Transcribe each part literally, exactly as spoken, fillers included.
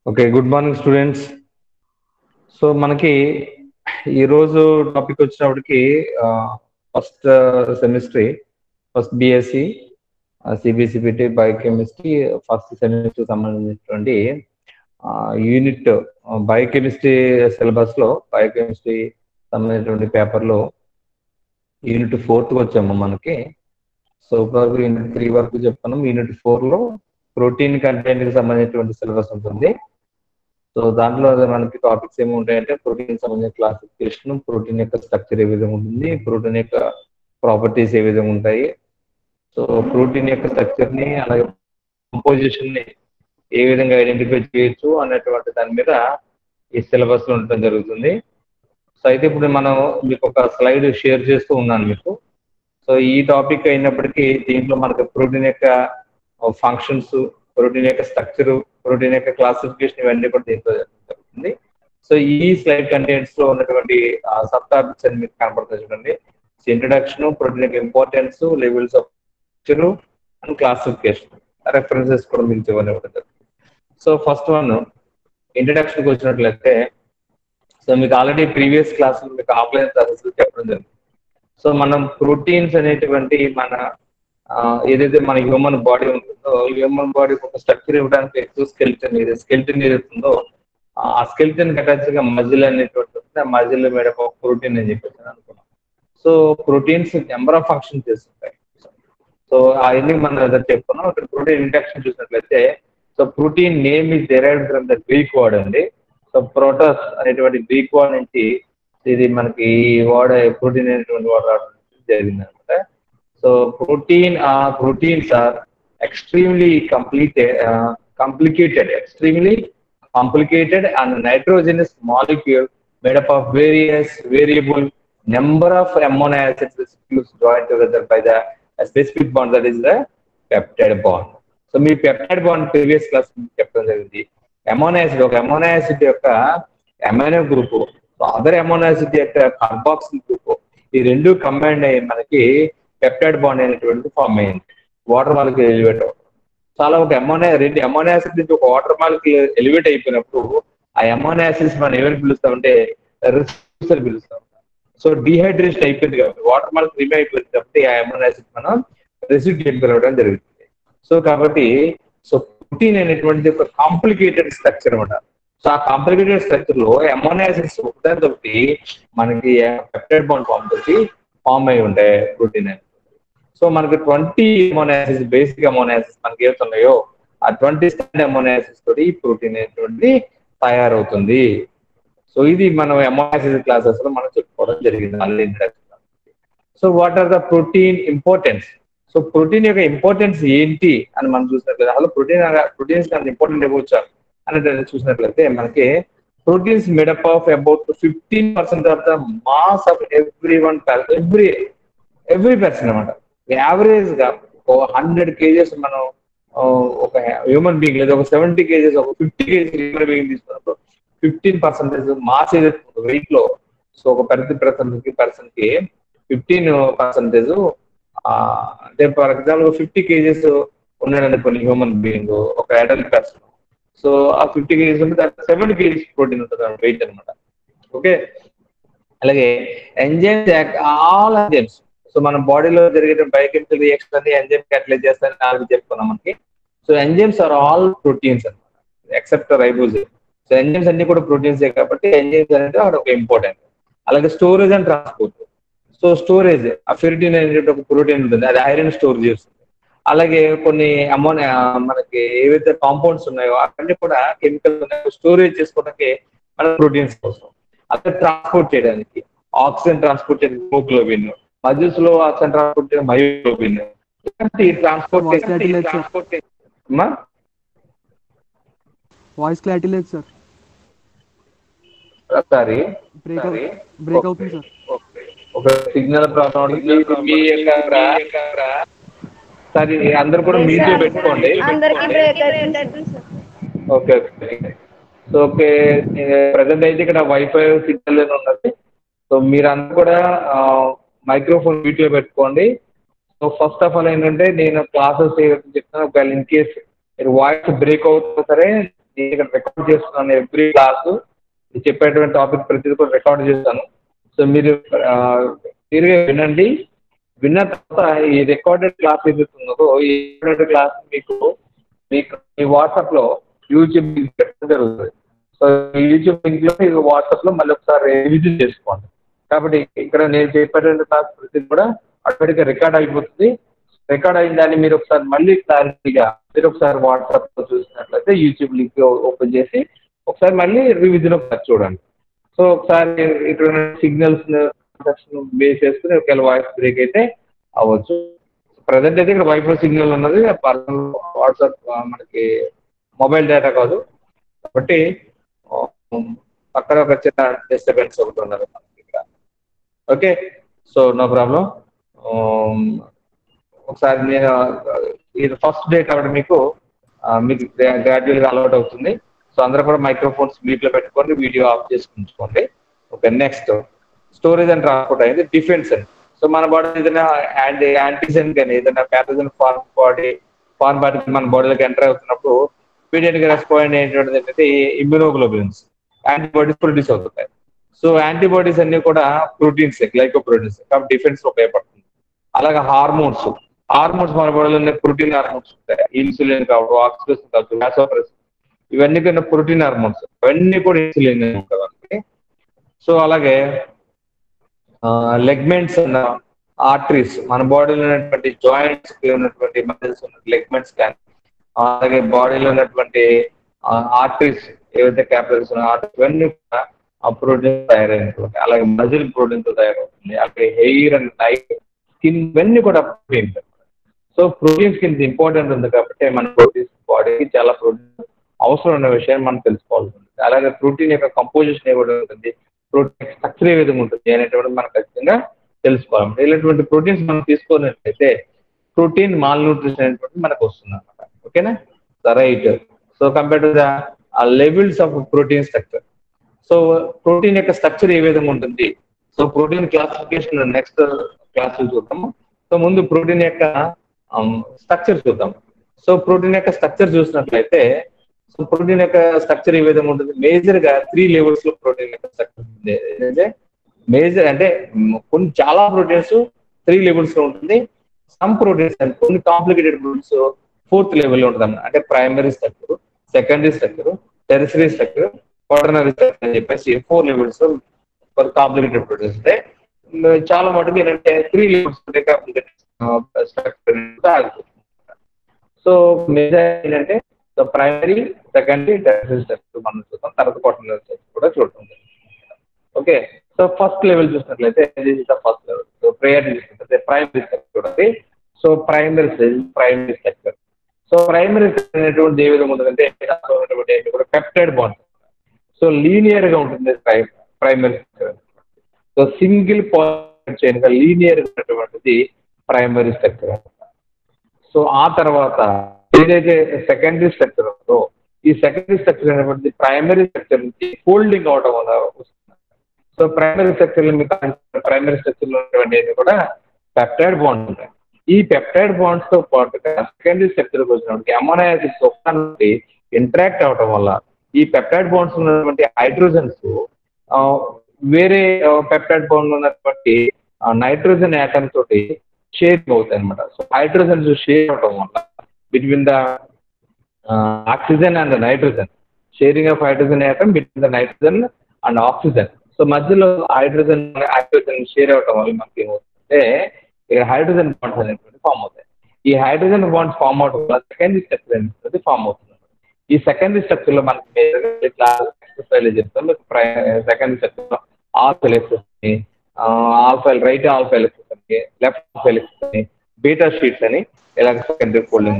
Okay, good morning students. So మనకి ఈరోజు topic వచ్చినప్పటికి ఫస్ట్ సెమిస్ట్రీ ఫస్ట్ బిఎస్సి సిబిసిబిటి బయోకెమిస్ట్రీ ఫస్ట్ సెమిస్టర్ సంబంధించినటువంటి యూనిట్ బయోకెమిస్ట్రీ సిలబస్ లో బయోకెమిస్ట్రీ సంబంధించినటువంటి పేపర్లో యూనిట్ ఫోర్త్ వచ్చాము మనకి. సో ఇప్పటివరకు యూనిట్ త్రీ వరకు చెప్పుకున్నాం. యూనిట్ ఫోర్ లో ప్రోటీన్ కంటెంట్ కి సంబంధించినటువంటి సిలబస్ ఉంటుంది. సో దాంట్లో మనకి టాపిక్స్ ఏమి ఉంటాయంటే ప్రోటీన్ సంబంధించిన క్లాసిఫికేషన్, ప్రోటీన్ యొక్క స్ట్రక్చర్ ఏ విధంగా ఉంటుంది, ప్రోటీన్ యొక్క ప్రాపర్టీస్ ఏ విధంగా ఉంటాయి, సో ప్రోటీన్ యొక్క స్ట్రక్చర్ ని అలాగే కంపోజిషన్ ని ఏ విధంగా ఐడెంటిఫై చేయొచ్చు అనేటువంటి దాని మీద ఈ సిలబస్ లో ఉండటం జరుగుతుంది. సో అయితే ఇప్పుడు మనం మీకు ఒక స్లైడ్ షేర్ చేస్తూ ఉన్నాను మీకు. సో ఈ టాపిక్ అయినప్పటికీ దీంట్లో మనకు ప్రోటీన్ యొక్క ఫంక్షన్స్, ప్రోటీన్ యొక్క స్ట్రక్చర్, ప్రోటీన్ యొక్క క్లాసిఫికేషన్ ఇవన్నీ కూడా దీంట్లో జరుగుతుంది. సో ఈ స్లైడ్ కంటెంట్స్ లో ఉన్నటువంటి సబ్ టాపిక్స్ అని మీకు కనపడుతుంది చూడండి. ఇంట్రడక్షన్, ప్రోటీన్ యొక్క importance, levels of structure and classification, references కూడా మీకు ఇవ్వని ఉంటుంది. సో ఫస్ట్ వన్ ఇంట్రడక్షన్కి వచ్చినట్లయితే, సో మీకు ఆల్రెడీ ప్రీవియస్ క్లాస్ మీకు ఆఫ్లైన్ క్లాసెస్ చెప్పడం జరిగింది. సో మనం ప్రోటీన్స్ అనేటువంటి మన ఏదైతే మన హ్యూమన్ బాడీ ఉంటుందో, హ్యూమన్ బాడీ ఒక స్ట్రక్చర్ ఇవ్వడానికి ఎక్కువ స్కెల్టన్ ఏదైతే స్కెల్టన్ ఏదైతుందో ఆ స్కెల్టన్ అటాచ్ గా మజిల్ అనేటువంటి ఆ మజిల్ మేడప్ ఆఫ్ ప్రోటీన్ అని చెప్పేసి అనుకున్నాం. So proteins number of function చేస్తుంటాయి. సో అవన్నీ మనం చెప్పుకున్నాం. ఇక్కడ ప్రోటీన్ ఇంట్రాక్షన్ చూసినట్లయితే, so protein name is derived from the Greek word అండి. సో ప్రోటస్ అనేటువంటి గ్రీక్ వర్డ్ నుంచి ఇది మనకి ఈ వర్డ్ ప్రోటీన్ అనేటువంటి వర్డ్ రావడం జరిగింది అనమాట. So protein proteins are extremely completed complicated extremely complicated and nitrogenous molecule made up of various variable number of amino acid residues joined together by the a specific bond, that is the peptide bond. So మీ peptide bond previous class చెప్పడం జరిగింది. Amino acid ఒక amino acid యొక్క amino group, other amino acid యొక్క carboxyl group, ఈ రెండు combined అయ్యి మనకి పెప్టైడ్ బాండ్ అనేటువంటి ఫామ్ అయింది. వాటర్ మాలిక్యూల్ ఎలివేట్ అవుతుంది. చాలా ఒక అమోనో రెండు అమోనో యాసిడ్ నుంచి ఒక వాటర్ మాలిక్యూల్ ఎలివేట్ అయిపోయినప్పుడు ఆ అమోనో యాసిడ్స్ మనం ఏమైనా పిలుస్తామంటే రెసిడ్యూస్ అని పిలుస్తాం. సో డిహైడ్రేషన్ అయిపోయింది కాబట్టి వాటర్ మాలిక్యూల్ రిమూవ్ అయిపోయింది కాబట్టి ఆ అమోనో యాసిడ్ మనం రెసిడ్యూ అని పిలవడం జరుగుతుంది. సో కాబట్టి సో ప్రోటీన్ అనేటువంటిది ఒక కాంప్లికేటెడ్ స్ట్రక్చర్ అనమాట. సో ఆ కాంప్లికేటెడ్ స్ట్రక్చర్ లో అమోనో యాసిడ్స్ ఒకదానితో మనకి పెప్టైడ్ బాండ్ ఫామ్ తోటి ఫామ్ అయి ఉంటాయి ప్రోటీన్ అనేది. సో మనకి twenty amino acids basic amino acids మనకి ఏమవుతున్నాయో ఆ ట్వంటీ స్టాండ్ అమోనో యాసిడ్స్ తోటి ఈ ప్రోటీన్ అనేటువంటి తయారవుతుంది. సో ఇది మనం అమోనో యాసిడ్ క్లాసెస్ లో మనం చెప్పుకోవడం జరిగింది already introduction. So what are the protein importance? So protein యొక్క ఇంపార్టెన్స్ ఏంటి అని మనం చూసినట్లయితే, అసలు ప్రోటీన్ ప్రోటీన్స్ అంత ఇంపార్టెంట్ ఇవ్వచ్చు అనేది చూసినట్లయితే మనకి proteins made up of about fifteen percent of the mass of every one every every person అనమాట. యావరేజ్ గా ఒక హండ్రెడ్ కేజెస్ మనం ఒక హ్యూమన్ బీయింగ్ లేదా ఒక సెవెంటీ కేజెస్ ఒక ఫిఫ్టీ కేజెస్ హ్యూమన్ బీయింగ్ తీసుకున్నప్పుడు ఫిఫ్టీన్ పర్సెంటేజ్ మాస్ ఏదైతే వెయిట్ లో, సో ఒక ప్రతి పర్సన్ పర్సన్ కి ఫిఫ్టీన్ పర్సెంటేజ్ అంటే ఫర్ ఎగ్జాంపుల్ ఫిఫ్టీ కేజెస్ ఉన్నాడండి కొన్ని హ్యూమన్ బీయింగ్ ఒక అడల్ట్ పర్సన్. సో ఆ ఫిఫ్టీ కేజీస్ ఉంటే దాంట్లో సెవెంటీ కేజీస్ ప్రోటీన్ ఉంటుంది వెయిట్ అనమాట. ఓకే, అలాగే ఎంజైమ్స్ ఆల్ ఎంజైమ్స్, సో మన బాడీలో జరిగే బయోకెమికల్ రియాక్షన్ అన్ని ఎంజైమ్ క్యాటలైజ్ చేస్తారని నాలుగు చెప్పుకున్నాం మనకి. So enzymes are all proteins అనమాట ఎక్సెప్ట్ రైబోజోమ్. సో ఎంజైమ్స్ అన్ని కూడా ప్రోటీన్సే కాబట్టి ఎంజైమ్స్ అనేది అక్కడ ఒక ఇంపార్టెంట్. అలాగే storage and transport. So storage ఆ ఫెరిటిన్ అనేది ఒక ప్రోటీన్ ఉంటుంది, అది ఐరన్ స్టోర్ చేస్తుంది. అలాగే కొన్ని అమోనియా మనకి ఏవైతే కాంపౌండ్స్ ఉన్నాయో అవన్నీ కూడా కెమికల్ స్టోరేజ్ చేసుకోవడానికి మన ప్రోటీన్స్ కోసం. అలాగే ట్రాన్స్పోర్ట్ చేయడానికి ఆక్సిజన్ ట్రాన్స్పోర్ట్ చేయడానికి హిమోగ్లోబిన్, మజిల్స్ లో ఆక్సిజన్ ట్రాన్స్పోర్ట్ చేయడానికి మయోగ్లోబిన్, ఇలాంటి ట్రాన్స్పోర్ట్ ట్రాన్స్పోర్ట్ వాయిస్ క్లారిటీ లేదు సార్. సారీ బ్రేక్ అవుతుంది సార్. ఒక సిగ్నల్ ప్రాబ్లం. సరే అందరు కూడా మీతో పెట్టుకోండి. Okay okay so okay present అయితే ఇక్కడ వైఫై సిగ్నల్ ఉన్నది. సో మీరు అందరూ కూడా మైక్రోఫోన్ మ్యూట్లో పెట్టుకోండి. సో ఫస్ట్ ఆఫ్ ఆల్ ఏంటంటే నేను క్లాసెస్ చెప్తాను. ఒకవేళ ఇన్ కేస్ మీరు వాయిస్ బ్రేక్ అవుతున్నా సరే నేను ఇక్కడ రికార్డ్ చేస్తున్నాను ఎవ్రీ క్లాసు, చెప్పేటువంటి టాపిక్ ప్రతిదీ కూడా రికార్డ్ చేస్తాను. సో మీరు క్లియర్గా వినండి. విన్న తర్వాత ఈ రికార్డెడ్ క్లాస్ ఏదైతే ఉన్నదో ఈ రికార్డెడ్ క్లాస్ మీకు మీకు మీ వాట్సాప్లో యూట్యూబ్ లింక్ పెట్టడం జరుగుతుంది. సో యూట్యూబ్ లింక్లో మీకు వాట్సాప్లో మళ్ళీ ఒకసారి రివిజన్ చేసుకోండి. కాబట్టి ఇక్కడ నేను చెప్పేటువంటి క్లాస్ ప్రతిదీ కూడా ఆటోమేటిక్గా రికార్డ్ అయిపోతుంది. రికార్డ్ అయిన దాన్ని మీరు ఒకసారి మళ్ళీ క్లారిటీగా మీరు ఒకసారి వాట్సాప్లో చూసినట్లయితే యూట్యూబ్ లింక్ ఓపెన్ చేసి ఒకసారి మళ్ళీ రివిజన్ ఒకసారి చూడండి. సో ఒకసారి ఇక్కడ సిగ్నల్స్ బేస్ చేసుకుని ఒకవేళ వాయిస్ బ్రేక్ అయితే అవ్వచ్చు. ప్రజెంట్ అయితే ఇక్కడ వైఫై సిగ్నల్ ఉన్నది, పర్సనల్ వాట్సాప్ మనకి మొబైల్ డేటా కాదు కాబట్టి పక్కన ఒక చిన్న డిస్టర్బెన్స్ ఒకటి ఉన్నది మనకి ఇక్కడ. Okay, so no problem. ఒకసారి నేను ఇది ఫస్ట్ డే కాబట్టి మీకు మీకు గ్రాడ్యువల్గా అలవాట్ అవుతుంది. సో అందరూ కూడా మైక్రోఫోన్స్ మ్యూట్లో పెట్టుకోండి, వీడియో ఆఫ్ చేసి ఉంచుకోండి. Okay, next storage and transport అయింది. డిఫెన్స్ అండి. సో మన బాడీ ఏదైనా యాంటీ యాంటీజెన్ కానీ ఏదైనా pathogen foreign body foreign body మన బాడీలోకి ఎంటర్ అవుతున్నప్పుడు ఇమీడియట్గా రెస్పాండ్ అయ్యేటువంటిది ఏంటంటే ఇమ్యూనోగ్లోబులిన్స్, యాంటీబాడీస్ ప్రొడ్యూస్ అవుతుంటాయి. సో యాంటీబాడీస్ అన్ని కూడా ప్రోటీన్స్, గ్లైకో ప్రోటీన్స్, కాబట్టి డిఫెన్స్ ఉపయోగపడుతుంది. అలాగే హార్మోన్స్ హార్మోన్స్ మన బాడీలో ఉన్న ప్రోటీన్ హార్మోన్స్ ఉంటాయి. ఇన్సులిన్ కావచ్చు, ఆక్సిటోసిన్ కావచ్చు, వాసోప్రెసిన్, ఇవన్నీ కూడా ప్రోటీన్ హార్మోన్స్, ఇవన్నీ కూడా ఇన్సులిన్ ఉంటుంది. సో అలాగే లెగ్మెంట్స్ అన్న ఆర్టరీస్, మన బాడీలో ఉన్నటువంటి జాయింట్స్ ఉన్నటువంటి మజిల్స్ ఉన్న లెగ్మెంట్స్ కానీ, అలాగే బాడీలో ఉన్నటువంటి ఆర్టరీస్ ఏవైతే క్యాపిలరీస్ ఉన్నాయో ఆర్టరీస్ ఇవన్నీ కూడా ఆ ప్రోటీన్ తయారైనటువంటి, అలాగే మజిల్ ప్రోటీన్ తో తయారవుతుంది. అలాగే హెయిర్ అండ్ నైట్ స్కిన్ ఇవన్నీ కూడా ప్రోటీన్స్. సో ప్రోటీన్స్ కింద ఇంపార్టెంట్ ఉంది కాబట్టి మన ప్రోటీన్స్ బాడీకి చాలా ప్రోటీన్ అవసరం ఉన్న విషయాన్ని మనం తెలుసుకోవాల్సి ఉంటుంది. అలాగే ప్రోటీన్ యొక్క కంపోజిషన్ ఏ విధంగా ఉంటుంది, ప్రోటీన్ స్ట్రక్చర్ ఏ విధంగా ఉంటుంది అనేటువంటి మనం ఖచ్చితంగా తెలుసుకోవాలి. ఇలాంటి ప్రోటీన్స్ మనం తీసుకున్నట్లయితే ప్రోటీన్ మాల్ న్యూట్రిషన్ అనేటువంటి మనకు వస్తుంది అనమాట. ఓకేనా, right. So compare to the levels of protein structure. So protein యొక్క స్ట్రక్చర్ ఏ విధంగా ఉంటుంది, so protein classification next class చూద్దాము. సో ముందు ప్రోటీన్ యొక్క స్ట్రక్చర్ చూద్దాం. సో ప్రోటీన్ యొక్క స్ట్రక్చర్ చూసినట్లయితే సో ప్రోటీన్ యొక్క స్ట్రక్చర్ ఏ విధంగా ఉంటుంది, మేజర్ గా త్రీ లెవెల్స్ లో ప్రోటీన్ యొక్క స్ట్రక్చర్ ఉంటుంది. ఏంటంటే మేజర్ అంటే కొన్ని చాలా ప్రోటీన్స్ త్రీ లెవెల్స్ లో ఉంటుంది. సమ్ ప్రోటీన్స్ అంటే కొన్ని కాంప్లికేటెడ్ ప్రోటీన్స్ ఫోర్త్ లెవెల్ లో ఉంటుంది. అంటే primary structure, secondary structure, tertiary structure, quaternary structure అని చెప్పేసి ఫోర్ లెవెల్స్ లో కాంప్లికేటెడ్ ప్రోటీన్స్ ఉంటాయి. చాలా మటుకు ఏంటంటే త్రీ లెవెల్స్ ఉంటాయి కాంప్లికేటెడ్ స్ట్రక్చర్ ఆగిపోతుంది. సో మేజర్ ఏంటంటే so primary, secondary, tertiary structure మనం చూద్దాం, తర్వాత క్వాటర్నరీ స్ట్రక్చర్ కూడా చూడటం. ఓకే, సో ఫస్ట్ లెవెల్ చూసినట్లయితే ఫస్ట్ లెవెల్. సో ప్రేయర్ చూసినట్లయితే ప్రైమరీ స్ట్రక్చర్ చూడండి. So primary stage primary structure. So primary structure అనేటువంటి ఏ విధంగా ఉంటుందంటే కూడా పెప్టైడ్ బాండ్స్. సో లీనియర్ గా ఉంటుంది primary structure. So single point chain గా లీనియర్ ఉన్నటువంటిది ప్రైమరీ స్ట్రక్చర్. సో ఆ తర్వాత ఏదైతే సెకండరీ స్ట్రక్చర్ ఉందో ఈ సెకండరీ స్ట్రక్చర్ అనేటువంటి ప్రైమరీ స్ట్రక్చర్ నుంచి ఫోల్డింగ్ అవడం వల్ల వస్తుంది. సో ప్రైమరీ స్ట్రక్చర్ మీకు ప్రైమరీ స్ట్రక్చర్ లో ఉన్నటువంటి కూడా పెప్టైడ్ బాండ్స్ ఉంటాయి. ఈ పెప్టైడ్ బాండ్స్ తో పాటుగా సెకండరీ స్ట్రక్చర్ వచ్చినప్పటికి అమైనో యాసిడ్స్ ఒకటి ఇంటరాక్ట్ అవడం వల్ల ఈ పెప్టైడ్ బాండ్స్ ఉన్నటువంటి హైడ్రోజన్స్ వేరే పెప్టైడ్ బాండ్ ఉన్నటువంటి నైట్రోజన్ యాటమ్ తోటి షేర్ అవుతాయి అనమాట. సో హైడ్రోజన్స్ షేర్ అవడం వల్ల between the oxygen and nitrogen, sharing of hydrogen atom between the nitrogen and oxygen. So మధ్యలో హైడ్రోజన్ హైడ్రోజన్ షేర్ అవడం వల్ల మనకి ఏమవుతుందంటే హైడ్రోజన్ బాండ్స్ అనేటువంటి ఫామ్ అవుతాయి. ఈ హైడ్రోజన్ బాండ్స్ ఫామ్ అవడం వల్ల సెకండరీ స్ట్రక్చర్ అనేది ఫామ్ అవుతుంది. ఈ సెకండరీ స్ట్రక్చర్ లో మనకి చెప్తాం. సెకండరీ స్ట్రక్చర్ లో ఆల్ఫా ఎలెక్ట్రిస్ అని, ఆల్ఫా రైట్ ఆల్ఫా ఎలెక్ట్రిస్ అని, లెఫ్ట్ ఆల్ఫా ఎలెక్ట్రిస్ అని, బీటా షీట్స్ అని ఇలా సెకండరీ ఫోల్డింగ్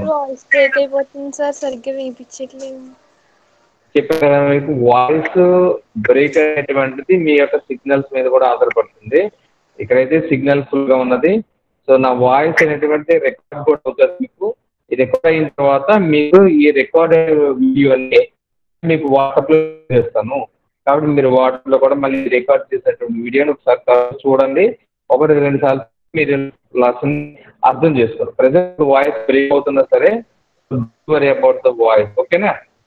చెప్పాను కదా మీకు. వాయిస్ బ్రేక్ అనేటువంటిది మీ యొక్క సిగ్నల్స్ మీద కూడా ఆధారపడుతుంది. ఇక్కడైతే సిగ్నల్ ఫుల్ గా ఉన్నది. సో నా వాయిస్ అనేటువంటి రికార్డ్ కూడా అవుతుంది మీకు. ఈ రికార్డ్ అయిన తర్వాత మీరు ఈ రికార్డ్ వీడియోని మీకు వాట్సాప్ లో చేస్తాను. కాబట్టి మీరు వాట్సాప్ లో కూడా మళ్ళీ రికార్డ్ చేసేటువంటి వీడియోని ఒకసారి చూడండి. ఒకటి రెండు సార్లు మీరు లెసన్ అర్థం చేసుకోండి. ప్రజెంట్ వాయిస్ బ్రేక్ అవుతున్నా సరే వరీ అబౌట్ ద వాయిస్. ఓకేనా.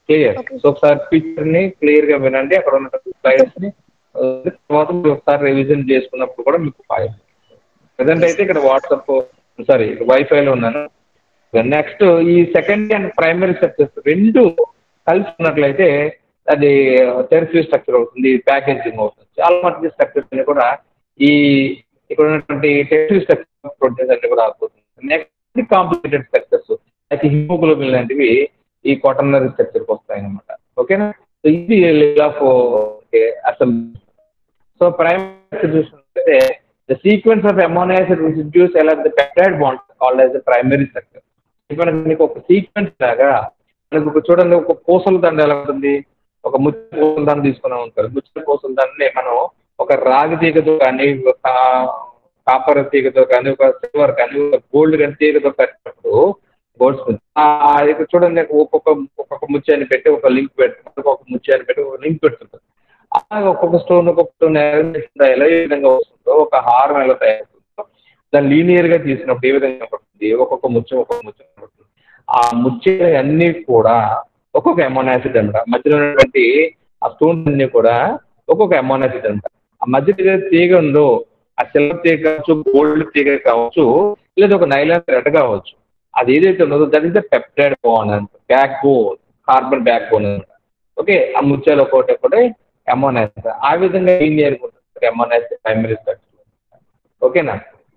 క్లియర్. సో ఒకసారి పిక్చర్ ని క్లియర్ గా వినండి, అక్కడ ఉన్నటువంటి స్లైడ్స్ ని తర్వాత ఒకసారి రివిజన్ చేసుకున్నప్పుడు కూడా మీకు ఫైల్. ప్రజెంట్ అయితే ఇక్కడ వాట్సాప్ సారీ వైఫైలో ఉన్నాను. నెక్స్ట్ ఈ సెకండరీ అండ్ ప్రైమరీ స్ట్రక్చర్స్ రెండు కలిసి ఉన్నట్లయితే అది టెర్షియరీ స్ట్రక్చర్ అవుతుంది, ప్యాకేజింగ్ అవుతుంది. చాలా మటుకు స్ట్రక్చర్స్ అన్ని కూడా ఈ ఇక్కడ ఉన్నటువంటి టెర్షియరీ స్ట్రక్చర్ ప్రోటీన్స్ అన్ని కూడా అవుతుంది. నెక్స్ట్ కాంప్లికేటెడ్ స్ట్రక్చర్స్ అయితే హిమోగ్లోబిన్ లాంటివి ఈ క్వాటర్నరీ స్ట్రక్చర్కి వస్తాయి అనమాట. ఓకేనా? సో ఇది level of assembly. So primary అంటే the sequence of amino acid residues along the peptide bond called as the primary structure. ఇప్పుడు మీకు ఒక సీక్వెన్స్ లాగా మనకు ఒక చూడండి, ఒక పూసల దండ ఎలా ఉంటుంది, ఒక ముచ్చ పూసల దండ తీసుకున్నాం ఉంటారు. ముచ్చ పూసల దండని మనం ఒక రాగి తీగతో కానీ, ఒక కాపర్ తీగతో కానీ, ఒక సిల్వర్ కానీ, ఒక గోల్డ్ కానీ తీగతో కట్టినప్పుడు గోల్డ్ ఇక్కడ చూడండి, ఒక్కొక్క ఒక్కొక్క ముత్యాన్ని పెట్టి ఒక లింక్ పెట్టి ఒక్కొక్క ముత్యాన్ని పెట్టి ఒక లింక్ పెడుతుంటారు. అలాగే ఒక్కొక్క స్టోన్ ఒక్కొక్క స్టోన్ ఎలా ఏ విధంగా వస్తుందో, ఒక హారం ఎలా తయారవుతుందో దాన్ని లీనియర్ గా తీసినప్పుడు ఏ విధంగా పడుతుంది, ఒక్కొక్క ముత్యం ఒక్కొక్క ముత్యం పడుతుంది. ఆ ముత్యాలు అన్ని కూడా ఒక్కొక్క అమైనో యాసిడ్ అనమాట. మధ్యలో ఉన్నటువంటి ఆ స్టోన్స్ అన్ని కూడా ఒక్కొక్క అమైనో యాసిడ్ అనమాట. ఆ మధ్య తీగ ఉందో ఆ సిల్వర్ తీగ కావచ్చు, గోల్డ్ తీగ కావచ్చు, లేదా ఒక నైలాన్ థ్రెడ్ కావచ్చు, అది ఏదైతే ఉన్నదో that is the peptide bond అంట, backbone, carbon backbone అనమాట. ఓకే, ఆ ముత్యాలు ఒకటి ఒకటి అమైనో యాసిడ్. ఆ విధంగా లీనియర్ ఉంటుంది అమైనో యాసిడ్ ప్రైమరీ స్ట్రక్చర్. ఓకేనా?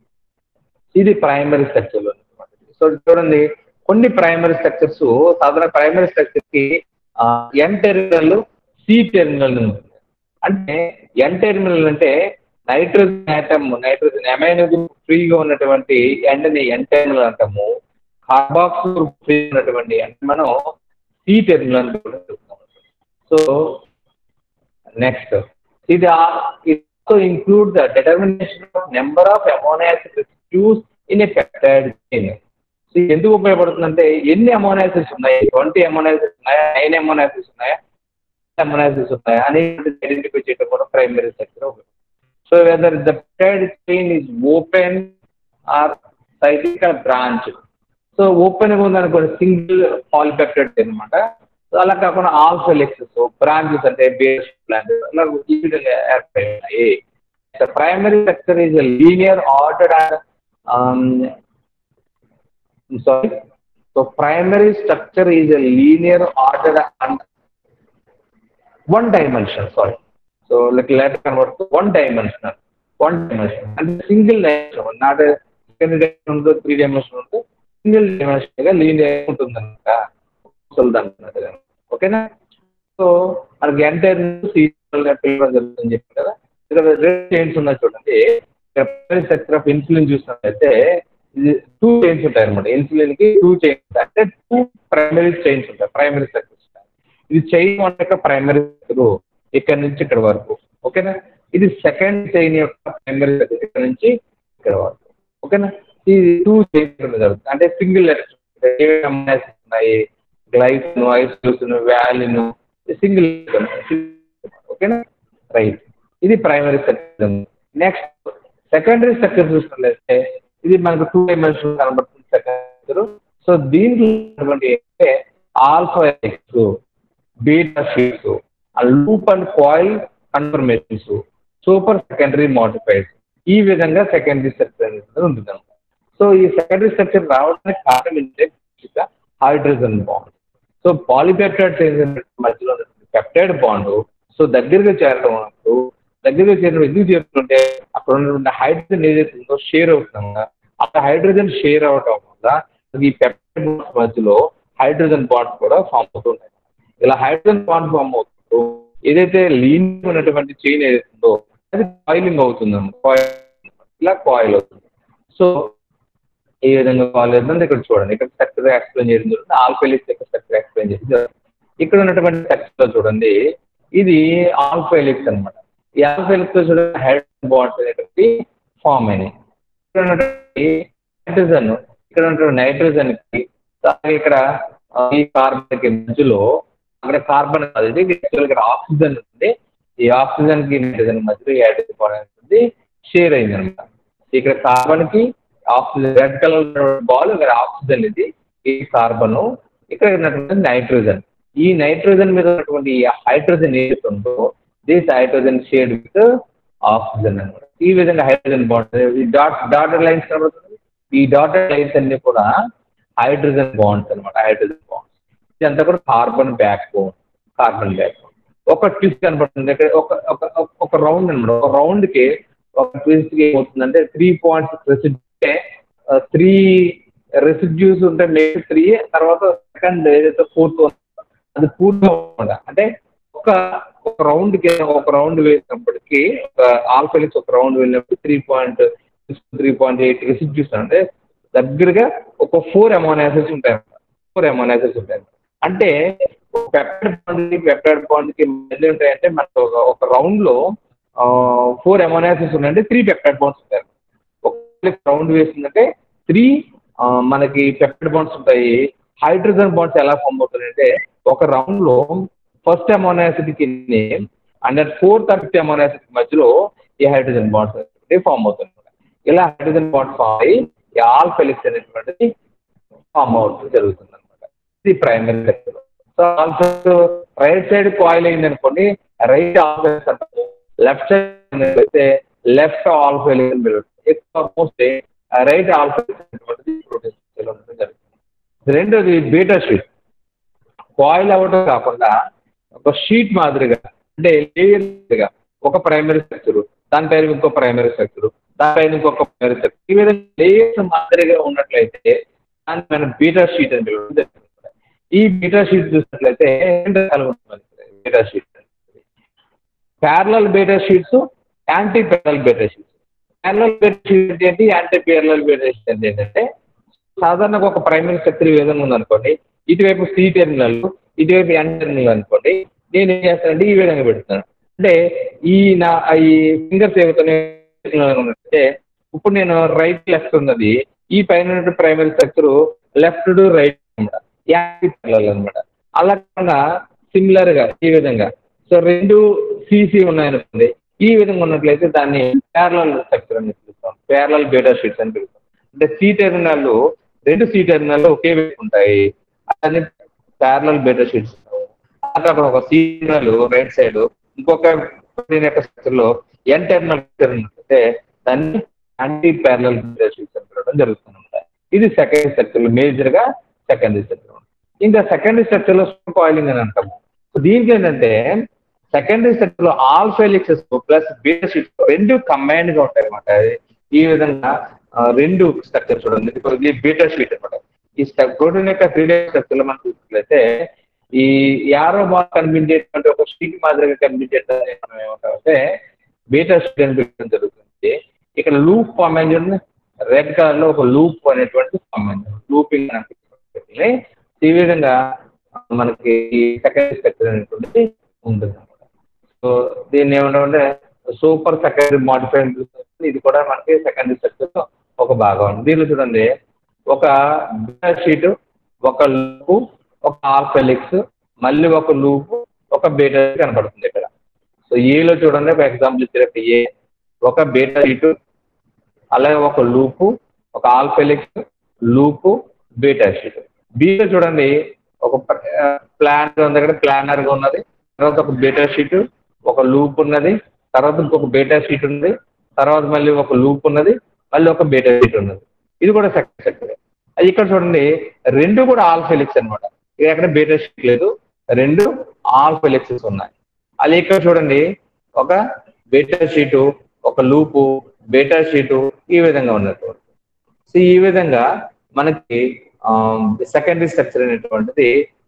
ఇది ప్రైమరీ స్ట్రక్చర్ లో. సో చూడండి, కొన్ని ప్రైమరీ స్ట్రక్చర్స్ సాధారణ ప్రైమరీ స్ట్రక్చర్ కి ఎన్ టెర్మినల్, సి టెర్మినల్ ఉంటుంది. అంటే ఎన్ టెర్మినల్ అంటే నైట్రోజన్ ఆటమ్, నైట్రోజన్ అమైనో ఫ్రీగా ఉన్నటువంటి ఎండ్ని ఎన్ టెర్మినల్ అంటాము. కార్బాక్సిల్ ఫ్రీ ఉన్నటువంటి అంటే మనం సి టెర్మినల్ అని కూడా చెప్తాము. సో నెక్స్ట్ ఇది also include the determination of number of amino acid residues in a peptide chain. So ఎందుకు ఉపయోగపడుతుందంటే ఎన్ని అమైనో యాసిడ్స్ ఉన్నాయి, ట్వంటీ అమైనో యాసిడ్స్ ఉన్నాయా, నైన్ అమైనో యాసిడ్స్ ఉన్నాయా, అమైనో యాసిడ్స్ ఉన్నాయా అని ఐడెంటిఫై చేయడం కూడా ప్రైమరీ స్ట్రక్చర్ ఉపయోగం. So whether the peptide chain is open or cyclical branch. So open గా ఉందనుకోండి సింగిల్ పాలిపెప్టైడ్ చైన్ అనమాట. అలా కాకుండా ఆల్ సెలెక్సెస్ బ్రాంచెస్ అంటే బేస్ ప్లాంట్ అలా ఈ విధంగా ఏర్పడినాయి. Primary structure is linear ordered sorry so primary structure is linear ordered and one dimension sorry so like letter convert one dimensional one dimension అంటే single dimension not second dimension ఉందో three dimension ఉందో single dimension గా linear ఉంటుంది అనమాట. ఓకేనా? So మనకి entire జరుగుతుందని చెప్పి కదా, ఇక్కడ రెండు చైన్స్ ఉన్నాయి చూడండి. ప్రైమరీ స్ట్రక్చర్ ఆఫ్ ఇన్సులిన్ చూసినట్లయితే ఇది టూ చైన్స్ ఉంటాయి అనమాట. ఇన్సులిన్ కి టూ చైన్స్ అంటే టూ ప్రైమరీ చైన్స్ ఉంటాయి, ప్రైమరీ స్ట్రక్చర్స్ ఉంటాయి. ఇది చైన్ వన్ యొక్క ప్రైమరీ స్ట్రక్చర్ ఇక్కడ నుంచి ఇక్కడ వరకు. ఓకేనా? ఇది సెకండ్ చైన్ యొక్క ప్రైమరీ స్ట్రక్చర్ ఇక్కడ నుంచి ఇక్కడ వరకు. ఓకేనా? ఇది టూ చైన్స్ జరుగుతుంది అంటే సింగిల్ లెటర్ ఉన్నాయి, గ్లైసిన్, ఐసోసిన్, వ్యాలిన్, సింగిల్. ఓకేనా? రైట్, ఇది primary structure. Next secondary structure చూసినట్లయితే ఇది మనకు టూ డైమెన్షన్ కనబడుతుంది సెకండరీ. సో దీంట్లో అంటే alpha helix, beta sheets, loop and coil conformations, super secondary మోడిఫైడ్స్, ఈ విధంగా సెకండరీ స్ట్రక్చర్ అనేది ఉంటుంది అనమాట. సో ఈ సెకండరీ స్ట్రక్చర్ రావడానికి కారణం ఏంటంటే hydrogen bond. So polypeptide chain మధ్యలో పెప్టైడ్ బాండ్ సో దగ్గరగా చేరడం అన్నప్పుడు దగ్గరగా చేరడం ఎందుకు చేరుతుంటే అక్కడ ఉన్నటువంటి హైడ్రోజన్ ఏదైతే ఉందో షేర్ అవుతుందా, అక్కడ హైడ్రోజన్ షేర్ అవడం వల్ల ఈ పెప్టైడ్ బాండ్స్ మధ్యలో హైడ్రోజన్ బాండ్స్ కూడా ఫామ్ అవుతుంటాయి. ఇలా హైడ్రోజన్ బాండ్ ఫామ్ అవుతుందో ఏదైతే లీనింగ్ ఉన్నటువంటి చైన్ ఏదైతుందో అది కాయిలింగ్ అవుతుందన్నమాట. కాయిల్ ఇలా కాయిల్ అవుతుంది. సో ఈ విధంగా కాయిల్ అవుతుంది. ఇక్కడ చూడండి, ఇక్కడ స్ట్రక్చర్ ఎక్స్ప్లెయిన్ చేయడం జరుగుతుంది. ఆల్ఫా హెలిక్స్ యొక్క స్ట్రక్చర్ ఎక్స్ప్లెయిన్ చేసి ఇక్కడ ఉన్నటువంటి స్ట్రక్చర్ లో చూడండి, ఇది ఆల్ఫా హెలిక్స్ అనమాట. ఈ ఆల్ఫా హెలిక్స్ లో చూడండి హైడ్రోజన్ బాండ్స్ అనేటువంటి ఫామ్ అయినాయి. ఇక్కడ ఉన్నటువంటి నైట్రోజన్ ఇక్కడ ఉన్నటువంటి నైట్రోజన్ కి ఇక్కడ ఈ కార్బన్ కి మధ్యలో అక్కడ కార్బన్ అది ఇక్కడ ఆక్సిజన్ ఉంది. ఈ ఆక్సిజన్ కి నైట్రోజన్ మధ్యలో ఈ హైడ్రోజన్ బాండ్ అనేది షేర్ అయింది అనమాట. ఇక్కడ కార్బన్ కి ఆక్సిజన్ రెడ్ కలర్ బాల్ ఇక్కడ ఆక్సిజన్ ఇది, ఈ కార్బన్ ఇక్కడ ఉన్నటువంటి నైట్రోజన్, ఈ నైట్రోజన్ మీద ఉన్నటువంటి హైడ్రోజన్ ఏదైతే ఉందో this hydrogen shared with oxygen అనమాట. ఈ విధంగా హైడ్రోజన్ బాండ్ ఈ డాట్ డాటెడ్ లైన్స్ కనబడుతుంది. ఈ డాటెడ్ లైన్స్ అన్ని కూడా హైడ్రోజన్ బాండ్స్ అనమాట. హైడ్రోజన్ బాండ్స్ ఇదంతా కూడా carbon backbone. Carbon backbone ఒక ట్విస్ట్ కనబడుతుంది ఇక్కడ. ఒక ఒక ఒక రౌండ్ అనమాట. ఒక రౌండ్ కి ఒక ట్విస్ట్ కి ఏమవుతుందంటే three points residue three residues ఉంటే నెక్స్ట్ త్రీ తర్వాత సెకండ్ ఏదైతే ఫోర్త్ అది పూర్తిగా అంటే ఒక ఒక రౌండ్ కి ఒక రౌండ్ వేసినప్పటికీ ఒక ఆల్ఫెలిక్స్ ఒక రౌండ్ వెళ్ళినప్పుడు three point three point eight residues అంటే దగ్గరగా ఒక ఫోర్ అమైనో యాసిడ్స్ ఉంటాయి. ఫోర్ అమైనో యాసిడ్స్ ఉంటాయి అంటే పెప్టైడ్ బాండ్ పెప్టైడ్ బాండ్ కి ఎన్ని ఉంటాయంటే మనకు ఒక రౌండ్ లో ఫోర్ అమైనో యాసిడ్స్ ఉన్నాయంటే త్రీ పెప్టైడ్ బాండ్స్ ఉంటాయి. ఒక రౌండ్ వేసిందంటే త్రీ మనకి పెప్టైడ్ బాండ్స్ ఉంటాయి. హైడ్రోజన్ బాండ్స్ ఎలా ఫామ్ అవుతాయంటే ఒక రౌండ్ లో ఫస్ట్ అమైనో యాసిడ్ కి and fourth fifth amino acid మధ్యలో ఈ హైడ్రోజన్ బాండ్స్ ఫామ్ అవుతుంది. ఇలా హైడ్రోజన్ బాండ్స్ ఫామ్ అయ్యి ఈ ఆల్ఫెలిక్స్ అనేటువంటిది ఫామ్ అవుతుంది జరుగుతుంది అనమాట. ఇది ప్రైమరీ సెక్టర్. So alpha helix right side coil అయింది అనుకోండి రైట్ ఆల్ఫెలిక్స్ అంటారు. లెఫ్ట్ సైడ్ అయితే లెఫ్ట్ ఆల్ఫెలిక్స్ అని పిలుస్తుంది. ఎక్కువ మోస్ట్ రైట్ ఆల్ఫెలిక్స్ అనేటువంటిది ప్రోటీన్ జరుగుతుంది. రెండోది బీటా షీట్. కాయిల్ అవ్వడం కాకుండా ఒక షీట్ మాదిరిగా అంటే లేయర్గా ఒక ప్రైమరీ స్ట్రక్చర్ దానిపైన ఇంకో ప్రైమరీ స్ట్రక్చర్ దానిపైన ఇంకొక ప్రైమరీ స్ట్రక్చర్ ఈ విధంగా లేయర్స్ మాదిరిగా ఉన్నట్లయితే దానిపైన బీటా షీట్ అని పిలుస్తుంది. ఈ బీటా షీట్ చూసినట్లయితే రెండు రకాలుగా ఉంటుంది. Beta sheet parallel beta sheets, anti parallel beta sheets. Parallel beta sheet ఏంటి, యాంటీ ప్యారలల్ బీటా షీట్ ఏంటంటే సాధారణంగా ఒక ప్రైమరీ స్ట్రక్చర్ ఈ విధంగా ఉందనుకోండి, ఇటువైపు సి టెర్మినల్ ఇటువైపు ఎన్ టెర్మినల్ అనుకోండి, నేను ఏం చేస్తానంటే ఈ విధంగా పెడుతున్నాను. అంటే ఈ నా ఈ ఫింగర్స్ ఏవైతే ఇప్పుడు నేను రైట్ లెఫ్ట్ ఉన్నది ఈ పైన primary structure left to right అనమాట, యాంటీ ప్యారలల్ అనమాట. అలా కాకుండా సిమిలర్ గా ఈ విధంగా సో రెండు సిసి ఉన్నాయనుకోండి, ఈ విధంగా ఉన్నట్లయితే దాన్ని ప్యారలల్ స్ట్రక్చర్ అని పిలుస్తాం. ప్యారలల్ బీటా షీట్స్ అని పిలుస్తాం. అంటే సి టెర్మినల్ రెండు సి టెర్మినల్ ఒకే వైపు ఉంటాయి, అది ప్యారలల్ బీటా షీట్స్. అక్కడ ఒక సి టెర్మినల్ రైట్ సైడ్ ఇంకొక స్ట్రక్చర్ లో ఎన్ టెర్మినల్ అంటే దాన్ని యాంటీ ప్యారలల్ బీటా షీట్స్ అని పిలవడం జరుగుతుంది. ఇది సెకండరీ స్ట్రక్చర్ లో మేజర్ గా సెకండరీ స్ట్రక్చర్. ఇంకా సెకండరీ స్ట్రక్చర్ లో కాయిలింగ్ అని అంటాము. దీనికి ఏంటంటే సెకండరీ స్ట్రక్చర్ లో ఆల్ఫెలిక్సెస్ ప్లస్ బీటా షీట్స్ రెండు కంబైన్డ్ గా ఉంటాయి అనమాట. ఈ విధంగా రెండు స్ట్రక్చర్ చూడండి, ఇది బీటా షీట్ అనమాట. ఈ ప్రోటీన్ యొక్క త్రీ డైమెన్షనల్ స్ట్రక్చర్ లో మనం చూసినట్లయితే ఈ యారో బాండ్ కనిపించేటువంటి ఒక షీట్ మాదిరిగా కనిపించేటువంటి మనం ఏమంటామంటే బీటా షీట్ అని పిలవడం జరుగుతుంది. ఇక్కడ లూప్ ఫామ్ అయింది, రెడ్ కలర్ లో ఒక లూప్ అనేటువంటి ఫామ్ అయింది, లూపింగ్ అనిపిస్తుంది. ఈ విధంగా మనకి సెకండరీ స్ట్రక్చర్ అనేటువంటిది ఉంటుంది అనమాట. సో దీన్ని ఏమంటామంటే సూపర్ సెకండరీ మాడిఫైడ్. ఇది కూడా మనకి సెకండరీ స్ట్రక్చర్ ఒక భాగం. దీనిలో చూడండి ఒక బీటా షీట్, ఒక లూపు, ఒక ఆల్ఫెలిక్స్, మళ్ళీ ఒక లూపు, ఒక బీటా కనపడుతుంది ఇక్కడ. సో ఏలో చూడండి ఒక ఎగ్జాంపుల్ ఇచ్చినట్టు ఏ ఒక బీటా షీట్, అలాగే ఒక లూపు, ఒక ఆల్ఫెలిక్స్, లూపు, బీటా షీట్. బీలో చూడండి ఒక ప్లాన్ ఉంది, ఇక్కడ ప్లానర్ గా ఉన్నది, తర్వాత ఒక బీటా షీట్, ఒక లూప్ ఉన్నది, తర్వాత ఇంకొక బీటా షీట్ ఉంది, తర్వాత మళ్ళీ ఒక లూప్ ఉన్నది, మళ్ళీ ఒక బీటా షీట్ ఉన్నది. ఇది కూడా సెకండ్ సెక్టర్. అది ఇక్కడ చూడండి రెండు కూడా ఆల్ఫెలిక్స్ అనమాట. ఇక్కడ బీటా షీట్ లేదు, రెండు ఆల్ఫెలిక్సెస్ ఉన్నాయి. అది ఇక్కడ చూడండి ఒక బీటా షీటు, ఒక లూపు, బీటా షీటు ఈ విధంగా ఉన్నట్టు. సో ఈ విధంగా మనకి సెకండరీ స్ట్రక్చర్ అనేటువంటిది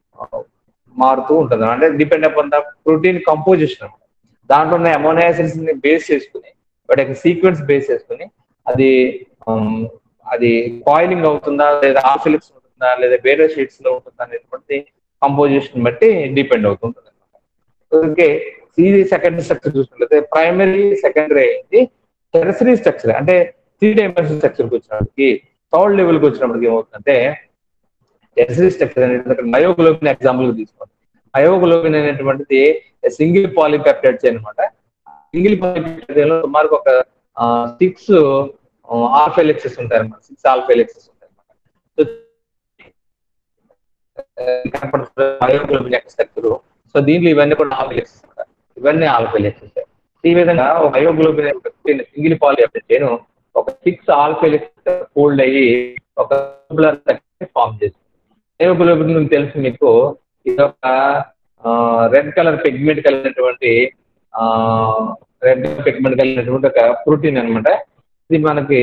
మారుతూ ఉంటుంది. అంటే depend upon the protein composition. దాంట్లో ఉన్న అమైనో యాసిడ్స్ ని బేస్ చేసుకుని వాటి యొక్క సీక్వెన్స్ బేస్ చేసుకుని అది అది కాయిలింగ్ అవుతుందా లేదా ఆల్ఫెలిక్స్ ఉంటుందా లేదా బీటా షీట్స్ లో ఉంటుందా అనేటువంటి కంపోజిషన్ బట్టి డిపెండ్ అవుతుంటుంది అనమాట. ఓకే, ఇది సెకండరీ స్ట్రక్చర్ చూసినట్లయితే ప్రైమరీ సెకండరీ అయింది. టెర్షరీ స్ట్రక్చర్ అంటే త్రీ డైమెన్షనల్ స్ట్రక్చర్కి వచ్చినప్పటికి థర్డ్ లెవెల్కి వచ్చినప్పటికి ఏమవుతుందంటే టెర్షరీ స్ట్రక్చర్ అనేటువంటి మయోగ్లోబిన్ ఎగ్జాంపుల్ తీసుకోండి. మయోగ్లోబిన్ అనేటువంటిది సింగిల్ పాలిపెప్టైడ్ చైన్ అనమాట. సింగిల్ పాలిపెప్టైడ్ చైన్ లో సుమారు ఒక సిక్స్ ఆల్ఫెలిక్సెస్ ఉంటాయి అనమాట. సిక్స్ ఆల్ఫెలిక్సెస్ ఉంటాయి అనమాట. సో కనపడుతుంది మయోగ్లోబిన్ యొక్క స్ట్రక్చర్. సో దీంట్లో ఇవన్నీ కూడా ఆల్ఫా హెలిక్స్, ఇవన్నీ ఆల్ఫా హెలిక్స్. ఈ విధంగా మయోగ్లోబిన్ సింగిల్ పాలిపెప్టైడ్ చైన్ ఒక సిక్స్ ఆల్ఫా హెలిక్స్ ఫోల్డ్ అయ్యి ఒక ఫామ్ చేస్తుంది. మయోగ్లోబిన్ తెలుసు మీకు, ఇది ఒక రెడ్ కలర్ పిగ్మెంట్ కలిగినటువంటి రెడ్ పిగ్మెంట్ కలిగినటువంటి ఒక ప్రోటీన్ అనమాట. ఇది మనకి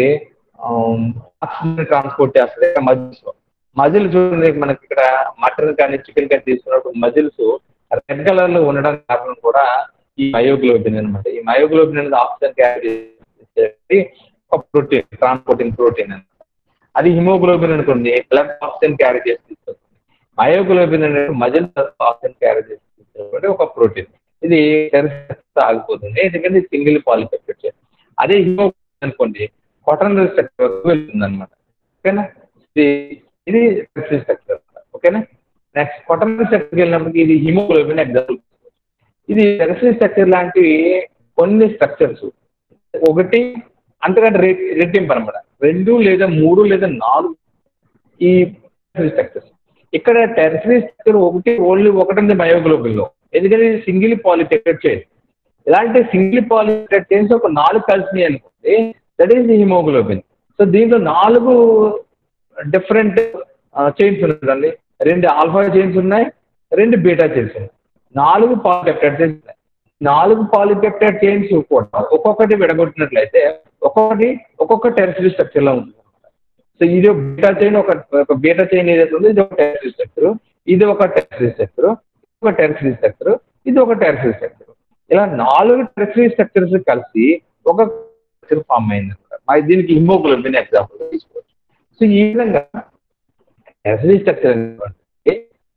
ఆక్సిజన్ ట్రాన్స్పోర్ట్ చేస్తుంది మజిల్స్ లో. మజిల్ చూడండి, మనకి ఇక్కడ మటన్ కానీ చికెన్ కానీ తీసుకున్నప్పుడు మజిల్స్ రెడ్ కలర్ లో ఉండడం కారణం కూడా ఈ మయోగ్లోబిన్ అనమాట. ఈ మయోగ్లోబిన్ అనేది ఆక్సిజన్ క్యారీ చేసే ఒక ప్రోటీన్, ట్రాన్స్పోర్టింగ్ ప్రోటీన్ అనమాట. అది హిమోగ్లోబిన్ అనుకోండి, బ్లడ్ ఆక్సిజన్ క్యారీ చేసి తీసుకొస్తుంది. మయోగ్లోబిన్ అనేది మజిల్ ఆక్సిజన్ క్యారీ చేసి తీసుకునే ఒక ప్రోటీన్. ఇది ఆగిపోతుంది ఎందుకంటే సింగిల్ పాలిపెప్టైడ్ చైన్. అదే హిమోగ్లోబిన్ అనుకోండి, క్వాటర్నరీ స్ట్రక్చర్ వెళ్తుంది అనమాట. ఓకేనా, ఇది ఇది టెర్షియరీ స్ట్రక్చర్. ఓకేనా, నెక్స్ట్ క్వాటర్నరీ స్ట్రక్చర్కి వెళ్ళినప్పటికీ ఇది హిమోగ్లోబిన్ ఎగ్జాంపుల్. ఇది టెర్షియరీ స్ట్రక్చర్ లాంటివి కొన్ని స్ట్రక్చర్స్ ఒకటి అంతకంటే రే రెట్టింపు అనమాట. రెండు లేదా మూడు లేదా నాలుగు ఈ టెర్షియరీ స్ట్రక్చర్స్. ఇక్కడ టెర్షియరీ స్ట్రక్చర్ ఒకటి ఓన్లీ ఒకటి మయోగ్లోబిన్ లో, ఎందుకంటే సింగిల్ పాలిపెప్టైడ్ చైన్. ఇలాంటి సింగిల్ పాలిపెప్టైడ్ చైన్స్ ఒక నాలుగు కలిసినాయి అనుకోండి, that is the haemoglobin. So దీంట్లో నాలుగు డిఫరెంట్ చైన్స్ ఉన్నాయండి. రెండు ఆల్ఫా చైన్స్ ఉన్నాయి, రెండు బీటా చైన్స్ ఉన్నాయి, నాలుగు పాలిపెప్టైడ్ చైన్స్ ఉన్నాయి. నాలుగు పాలిపెప్టైడ్ చైన్స్ కూడా ఒక్కొక్కటి విడగొట్టినట్లయితే ఒక్కొక్కటి ఒక్కొక్క టెర్షియరీ స్ట్రక్చర్ లో ఉంటుంది. సో ఇది ఒక బీటా చైన్, ఒక బీటా చైన్ ఏదైతే ఉందో ఇది ఒక టెర్షియరీ స్ట్రక్చర్, ఇది ఒక టెర్షియరీ స్ట్రక్చర్, ఒక టెర్షియరీ స్ట్రక్చర్, ఇది ఒక టెర్షియరీ స్ట్రక్చర్. ఇలా నాలుగు టెర్షియరీ స్ట్రక్చర్స్ కలిసి ఒక స్ట్రక్చర్ ఫామ్ అయింది అనమాట. దీనికి హిమోగ్లోబిన్ ఎగ్జాంపుల్ తీసుకోవచ్చు. సో ఈ విధంగా టెర్షియరీ స్ట్రక్చర్ అంటే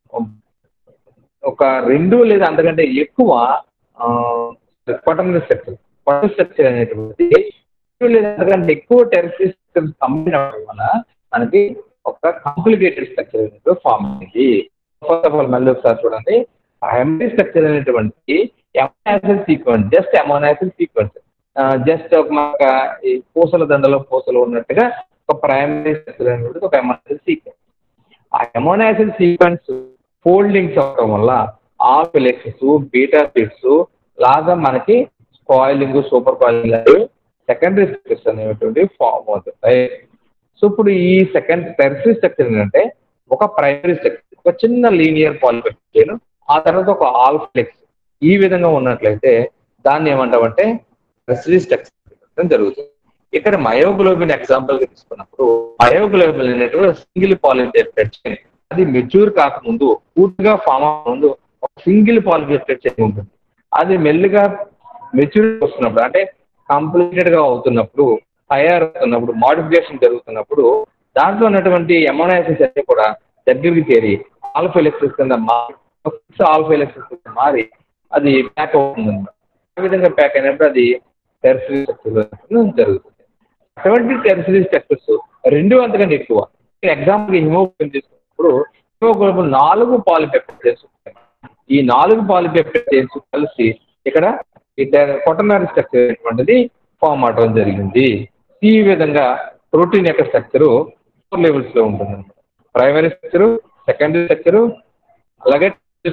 ఒక రెండు లేదా అంతకంటే ఎక్కువ క్వాటర్నరీ స్ట్రక్చర్. క్వాటర్నరీ స్ట్రక్చర్ అనేటువంటి రెండు లేదా అంతకంటే ఎక్కువ టెర్షియరీ స్ట్రక్చర్ కంబైన్ అవ్వడం వల్ల మనకి ఒక కాంప్లికేటెడ్ స్ట్రక్చర్ అనేది ఫామ్ అయింది. ఫస్ట్ ఆఫ్ ఆల్ మళ్ళీ ఒకసారి చూడండి, ప్రైమరీ స్ట్రక్చర్ అనేటువంటి amino acid sequence, just amino acid sequence, just ఒక మనకు ఈ పూసల దండలో పూసలు ఉన్నట్టుగా ఒక ప్రైమరీ స్ట్రక్చర్ అనేటువంటి ఒక అమైనో యాసిడ్ సీక్వెన్స్. ఆ అమైనో యాసిడ్ సీక్వెన్స్ ఫోల్డింగ్స్ అవడం వల్ల ఆల్ఫా హెలిక్స్, బీటా షీట్స్ లాగా మనకి coiling, super coiling secondary structures అనేటువంటి ఫామ్ అవుతాయి. సో ఇప్పుడు ఈ సెకండ్ టెర్షియరీ స్ట్రక్చర్ ఏంటంటే ఒక ప్రైమరీ స్ట్రక్చర్, ఒక చిన్న లీనియర్ పాలిపెప్టైడ్ చైన్, ఆ తర్వాత ఒక ఆల్ఫా హెలిక్స్ ఈ విధంగా ఉన్నట్లయితే దాన్ని ఏమంటామంటే టెర్షియరీ స్ట్రక్చర్ జరుగుతుంది. ఇక్కడ మయోగ్లోబిన్ ఎగ్జాంపుల్ గా తీసుకున్నప్పుడు మయోగ్లోబిన్ అనేటువంటి సింగిల్ పాలిపెప్టైడ్ చైన్, అది మెచ్యూర్ కాకముందు పూర్తిగా ఫామ్ అవ్వకముందు ఒక సింగిల్ పాలిపెప్టైడ్ చైన్ ఉంటుంది. అది మెల్లిగా మెచ్యూర్ వస్తున్నప్పుడు అంటే కంప్లీటెడ్ గా అవుతున్నప్పుడు, తయారవుతున్నప్పుడు, మోడిఫికేషన్ జరుగుతున్నప్పుడు దాంట్లో ఉన్నటువంటి అమైనో యాసిడ్స్ అన్ని కూడా దగ్గరికి చేరి ఆల్ఫా హెలిక్స్ కింద మారి ఆల్ఫా హెలిక్స్ కింద మారి అది ప్యాక్ అవుతుంది. ఆ విధంగా ప్యాక్ అయినప్పుడు అది టెర్షియరీ స్ట్రక్చర్ జరుగుతుంది. అటువంటి టెర్షియరీ స్ట్రక్చర్స్ రెండు అంతకంటే ఎక్కువ. ఎగ్జాంపుల్ హిమోగ్లోబిన్ తీసుకున్నప్పుడు హిమోగ్లోబిన్ నాలుగు పాలిపెప్టైడ్ చైన్స్ ఉంటాయి. ఈ నాలుగు పాలిపెప్టైడ్ చైన్స్ కలిసి ఇక్కడ ఈ క్వాటర్నరీ స్ట్రక్చర్ అనేటువంటిది ఫామ్ అవడం జరిగింది. ఈ విధంగా ప్రోటీన్ యొక్క స్ట్రక్చరు ఫోర్ లెవెల్స్ లో ఉంటుంది అనమాట. ప్రైమరీ స్ట్రక్చరు, సెకండరీ స్ట్రక్చరు, అలాగే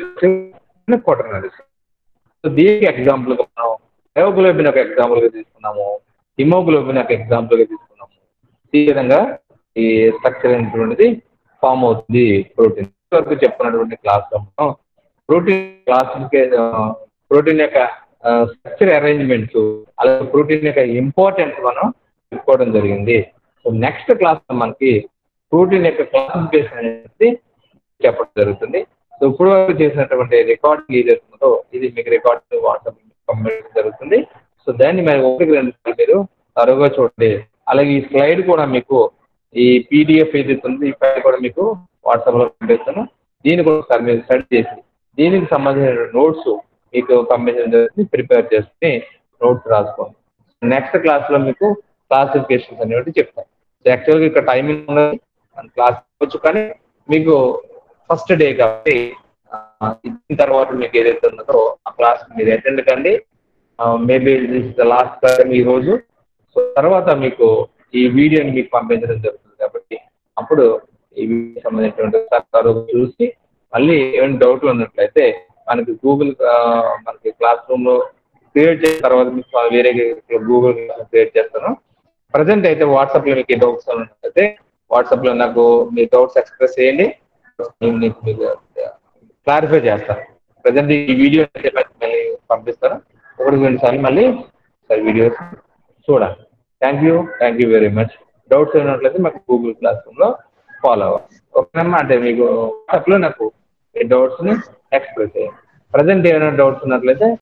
క్వాటర్నరీ. సో దీనికి ఎగ్జాంపుల్ గా మనం మయోగ్లోబిన్ ఒక ఎగ్జాంపుల్ గా తీసుకున్నాము, హిమోగ్లోబిన్ ఒక ఎగ్జాంపుల్ గా తీసుకున్నాము. ఈ విధంగా ఈ స్ట్రక్చర్ అనేటువంటిది ఫామ్ అవుతుంది ప్రోటీన్. వరకు చెప్పుకున్నటువంటి క్లాస్ లో మనం ప్రోటీన్ క్లాసిఫికేషన్, ప్రోటీన్ యొక్క స్ట్రక్చర్ అరేంజ్మెంట్స్, అలాగే ప్రోటీన్ యొక్క ఇంపార్టెన్స్ మనం చెప్పుకోవడం జరిగింది. సో నెక్స్ట్ క్లాస్ లో మనకి ప్రోటీన్ యొక్క క్లాసిఫికేషన్ అనేది చెప్పడం జరుగుతుంది. సో ఇప్పుడు వరకు చేసినటువంటి రికార్డింగ్ ఏదైతే ఉందో ఇది మీకు రికార్డింగ్ వాట్సాప్ పంపించడం జరుగుతుంది. సో దాన్ని మీరు ఒకటికి రెండు సార్లు మీరు తరువుగా చూడండి. అలాగే ఈ స్లైడ్ కూడా మీకు ఈ పీడిఎఫ్ ఏదైతే ఉందో ఈ ఫైల్ కూడా మీకు వాట్సాప్ లో పంపిస్తాను. దీన్ని కూడా ఒకసారి మీరు స్టడీ చేసి దీనికి సంబంధించిన నోట్స్ మీకు పంపించడం జరుగుతుంది. ప్రిపేర్ చేసుకుని నోట్స్ రాసుకోండి. నెక్స్ట్ క్లాస్ లో మీకు క్లాసిఫికేషన్స్ అనేవి చెప్తాను. యాక్చువల్గా ఇక్కడ టైమింగ్ ఉన్నది క్లాస్ వచ్చు, కానీ మీకు ఫస్ట్ డే కాబట్టి ఇచ్చిన తర్వాత మీకు ఏదైతే ఉన్నదో ఆ క్లాస్ మీరు అటెండ్ కండి. Maybe this the last time ఈ రోజు. సో తర్వాత మీకు ఈ వీడియోని మీకు పంపించడం జరుగుతుంది కాబట్టి అప్పుడు ఈ వీడియో సంబంధించినటువంటి చూసి మళ్ళీ ఏమైనా డౌట్ ఉన్నట్లయితే మనకి గూగుల్ మనకి క్లాస్ రూమ్ లో క్రియేట్ చేసిన తర్వాత మీకు వేరే గూగుల్ క్రియేట్ చేస్తాను. ప్రజెంట్ అయితే వాట్సాప్ లో మీకు డౌట్స్ ఉన్నట్లయితే వాట్సాప్ లో నాకు మీ డౌట్స్ ఎక్స్ప్రెస్ చేయండి, మీకు క్లారిఫై చేస్తాను. ప్రజెంట్ ఈ వీడియో అయితే మళ్ళీ పంపిస్తాను, ఒకటి రెండు సార్లు మళ్ళీ వీడియోస్ చూడాలి. Thank you thank you very much. Doubts ఉన్నట్లయితే మాకు గూగుల్ క్లాస్ రూమ్ లో ఫాలో అవ్వాలి. ఓకేనమ్మా, అంటే మీకు వాట్సాప్ లో నాకు ఈ డౌట్స్ ని ఎక్స్ప్రెస్ చేయండి. ప్రజెంట్ ఏమైనా డౌట్స్ ఉన్నట్లయితే